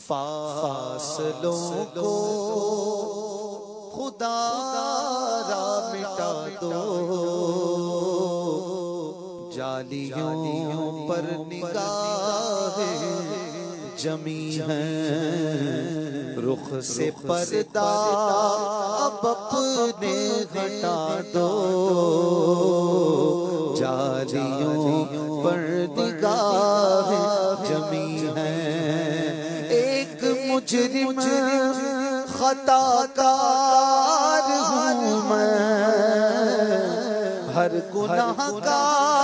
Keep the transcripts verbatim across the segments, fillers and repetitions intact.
फासलों को खुदारा मिटा दो, जालियों पर निगाहें जमी हैं, रुख से पर्दा अब अपने हटा दो, जालियों पर निगाहें जमी हैं। एक मुजरिम खताकार हूँ मैं, हर गुनाह का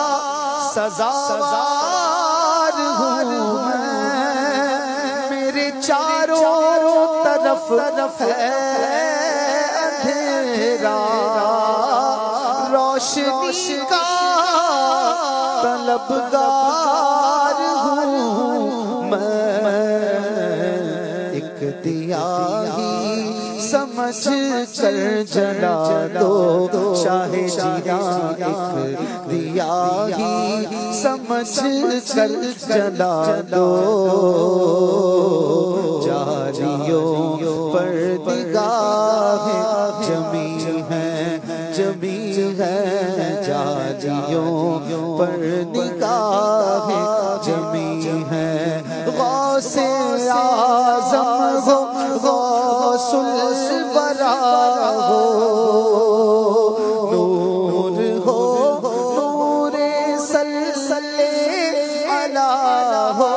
सजावार हूँ मैं, मेरे चारों तरफ तरफ है अंधेरा, रोशनी का तलबगार हूँ मैं, एक दिया ही समझ कर जला दो, चाहे जीना एक दिया ही समझ कर जला दो, जालियों पर निगाहें जमी हैं जमी हैं, जालियों पर निगाहें जमी हैं। गौसे आज़म हो गौसुल बरा हो, नूर हो नूरे सल्ले अला हो,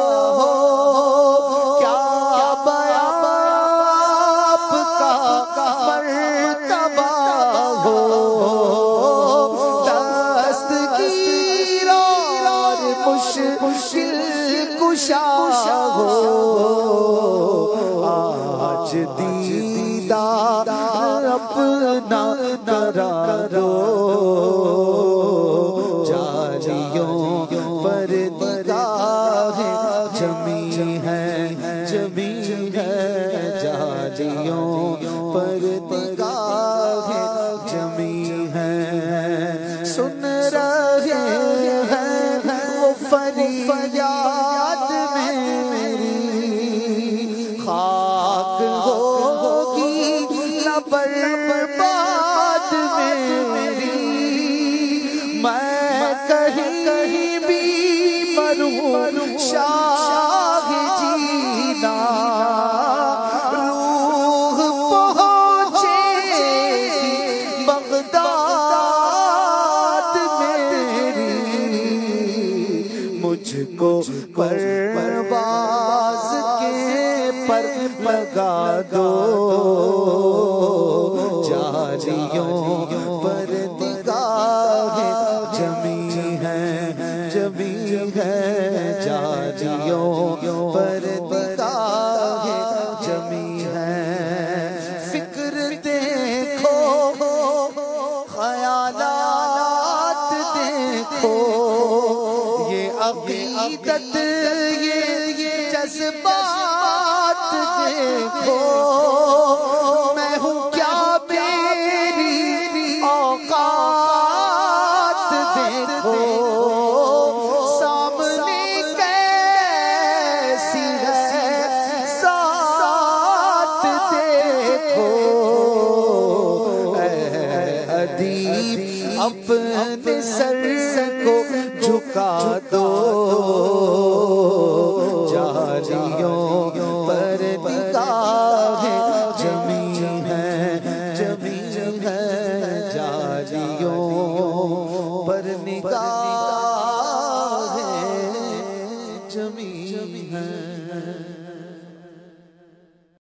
क्या बयां आपका मर्तबा हो, दस्तगीर और मुश्किल कुशा हो, आज दीदार अपना करा दो, जालियों पर निगाहें जमी हैं जमी हैं, जालियों पर निगाहें जमी हैं। सुन रहे हैं वो फरियाद मेरी, खाक होगी न बर्बाद मेरी, मैं कहीं कहीं भी मरूं शाह जीना, रूह पहुंचे बगदाद मेरी, मुझको परवाज़ के पर लगा दो, जालियों पर निगाहें जमी हैं जमी हैं, जालियों पर निगाहें जमी हैं। फिक्र देखो ख़यालात देखो, ये अक़ीदत ये जज्बात देखो, मैं हूँ क्या मेरी औकात देखो, सामने कैसी है साथ देखो, अदीब अपने सर को झुका दो, जालियों पर निगाहें जमी हैं जमी हैं, जालियों पर निगाहें जमी हैं।